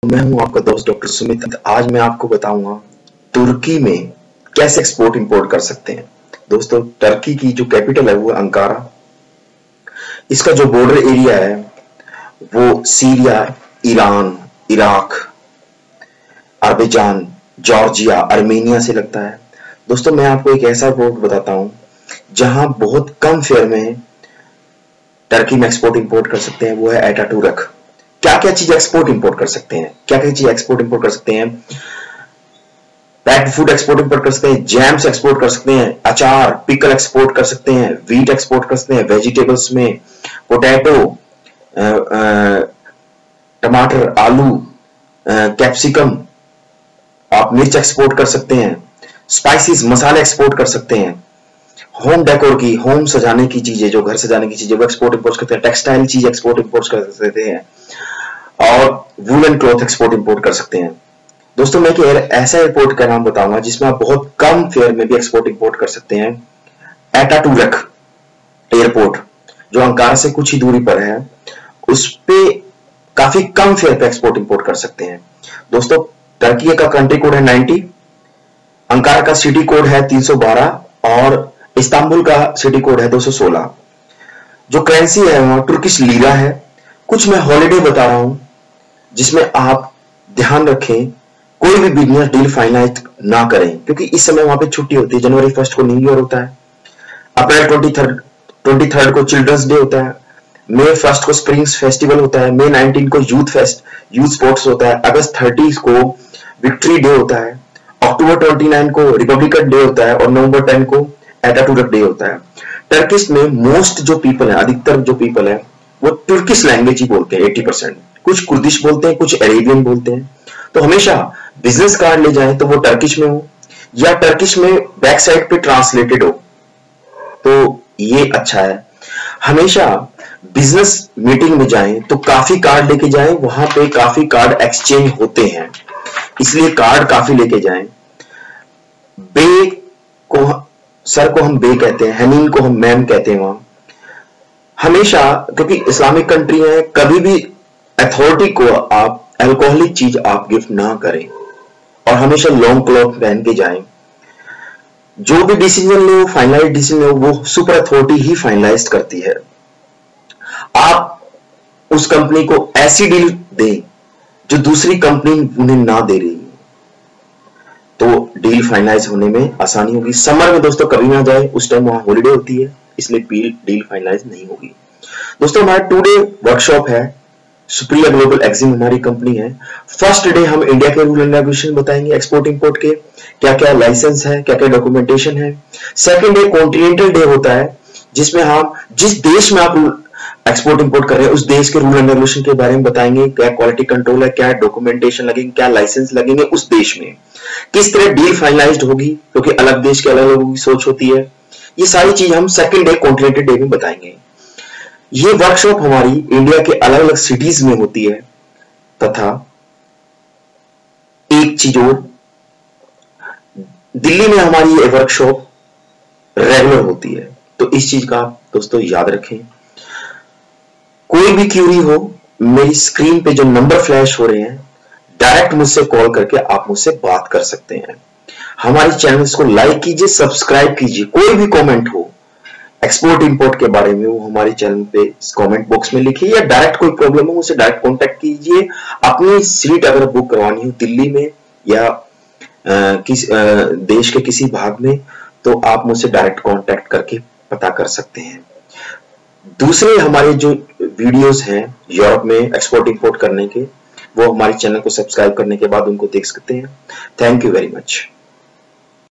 मैं हूं आपका दोस्त डॉक्टर सुमित। आज मैं आपको बताऊंगा तुर्की में कैसे एक्सपोर्ट इंपोर्ट कर सकते हैं। दोस्तों, टर्की की जो कैपिटल है वो अंकारा। इसका जो बॉर्डर एरिया है वो Syria, Iran, Iraq, Azerbaijan, Georgia, Armenia से लगता है। दोस्तों, मैं आपको एक ऐसा पोर्ट बताता हूं जहां बहुत कम फेयर में टर्की में एक्सपोर्ट इंपोर्ट कर सकते हैं, वो है एटाटुर्क। क्या क्या चीज एक्सपोर्ट इंपोर्ट कर सकते हैं, क्या क्या चीज एक्सपोर्ट इंपोर्ट कर सकते हैं? पैक्ड फूड एक्सपोर्ट इंपोर्ट कर सकते हैं, जैम्स एक्सपोर्ट कर सकते हैं, अचार, पिकल एक्सपोर्ट कर सकते हैं, व्हीट एक्सपोर्ट कर सकते हैं, वेजिटेबल्स में पोटैटो, टमाटर, आलू, कैप्सिकम, आप मिर्च एक्सपोर्ट कर सकते हैं, स्पाइसेस, मसाले एक्सपोर्ट कर सकते हैं, होम डेकोर की, होम सजाने की चीजें, जो घर सजाने की चीजें वो एक्सपोर्ट इंपोर्ट करते हैं, टेक्सटाइल चीज एक्सपोर्ट इंपोर्ट कर सकते हैं और वूलन क्लॉथ एक्सपोर्ट इंपोर्ट कर सकते हैं। दोस्तों, मैं एक ऐसा एयरपोर्ट का नाम बताऊंगा जिसमें आप बहुत कम फेयर में भी एक्सपोर्ट इंपोर्ट कर सकते हैं। एटाटुर्क एयरपोर्ट जो अंकारा से कुछ ही दूरी पर है, उस पे काफी कम फेयर पे एक्सपोर्ट इंपोर्ट कर सकते हैं। दोस्तों, टर्की का कंट्री कोड है 90, अंकारा का सिटी कोड है 312 और इस्तांबुल का सिटी कोड है 216। जो करेंसी है वहां तुर्किश लीरा है। कुछ मैं हॉलिडे बता रहा हूं जिसमें आप ध्यान रखें कोई भी बिजनेस डील फाइनलाइज ना करें, क्योंकि इस समय वहां पे छुट्टी होती है। जनवरी 1 को न्यू ईयर होता है, अप्रैल 23 को चिल्ड्रंस डे होता है, मई 1 को स्प्रिंग्स फेस्टिवल होता है, मई 19 को यूथ स्पोर्ट्स होता है, अगस्त 30 को विक्ट्री डे होता है, अक्टूबर 29 को रिपब्लिकन डे होता है और नवंबर 10 को एटाटुर्क डे होता है। टर्किश में मोस्ट जो पीपल है, अधिकतर जो पीपल है वो तुर्किश लैंग्वेज ही बोलते हैं 80%। कुछ कुर्दिश बोलते हैं, कुछ अरेबियन बोलते हैं। तो हमेशा बिजनेस कार्ड ले जाएं तो वो टर्किश में हो या टर्किश में बैक साइड पे ट्रांसलेटेड हो, तो ये अच्छा है। हमेशा बिजनेस मीटिंग में जाएं तो काफी कार्ड लेके जाएं, वहां पे काफी कार्ड एक्सचेंज होते हैं, इसलिए कार्ड काफी लेके जाएं। बे को सर को हम बे कहते हैं, हनीन को हम मैम कहते हैं वहां। हमेशा, क्योंकि इस्लामिक कंट्री है, कभी भी अथॉरिटी को आप अल्कोहलिक चीज आप गिफ्ट ना करें और हमेशा लॉन्ग क्लॉथ पहन के जाएं। जो भी डिसीजन लो, फाइनलाइज डिसीजन लो, वो सुपर अथॉरिटी ही फाइनलाइज करती है। आप उस कंपनी को ऐसी डील दें जो दूसरी कंपनी उन्हें ना दे रही, तो डील फाइनलाइज होने में आसानी होगी। समर में दोस्तों कभी ना जाए, उस टाइम वहां हॉलिडे होती है, इसलिए डील फाइनलाइज नहीं होगी। दोस्तों, हमारा 2 डे वर्कशॉप है, सुप्रिया ग्लोबल एक्जिम हमारी कंपनी है। फर्स्ट डे हम इंडिया के रूल एंड रेगुलेशन बताएंगे, एक्सपोर्ट इंपोर्ट के क्या क्या लाइसेंस है, क्या क्या डॉक्यूमेंटेशन है। सेकंड डे कॉन्टिनेंटल डे होता है, जिसमें हम जिस देश में आप एक्सपोर्ट इंपोर्ट कर रहे हैं उस देश के रूल एंड रेगुलेशन के बारे में बताएंगे, क्या क्वालिटी कंट्रोल है, क्या डॉक्यूमेंटेशन लगेंगे, क्या लाइसेंस लगेंगे उस देश में, किस तरह डील फाइनलाइज्ड होगी, क्योंकि अलग देश के अलग लोगों की सोच होती है। ये सारी चीज हम सेकंड डे कॉन्टिनेंटल डे में बताएंगे। ये वर्कशॉप हमारी इंडिया के अलग अलग सिटीज में होती है, तथा एक चीज और, दिल्ली में हमारी ये वर्कशॉप रेगुलर होती है। तो इस चीज का आप दोस्तों याद रखें। कोई भी क्यूरी हो, मेरी स्क्रीन पे जो नंबर फ्लैश हो रहे हैं, डायरेक्ट मुझसे कॉल करके आप मुझसे बात कर सकते हैं। हमारे चैनल्स को लाइक कीजिए, सब्सक्राइब कीजिए। कोई भी कमेंट हो एक्सपोर्ट इंपोर्ट के बारे में, वो हमारे चैनल पे कमेंट बॉक्स में लिखिए, या डायरेक्ट कोई प्रॉब्लम हो मुझसे डायरेक्ट कांटेक्ट कीजिए। अपनी सीट अगर बुक करवानी हो दिल्ली में या देश के किसी भाग में, तो आप मुझसे डायरेक्ट कांटेक्ट करके पता कर सकते हैं। दूसरे हमारे जो वीडियोस हैं यूरोप में एक्सपोर्ट इंपोर्ट करने के, वो हमारे चैनल को सब्सक्राइब करने के बाद उनको देख सकते हैं। Thank you very much.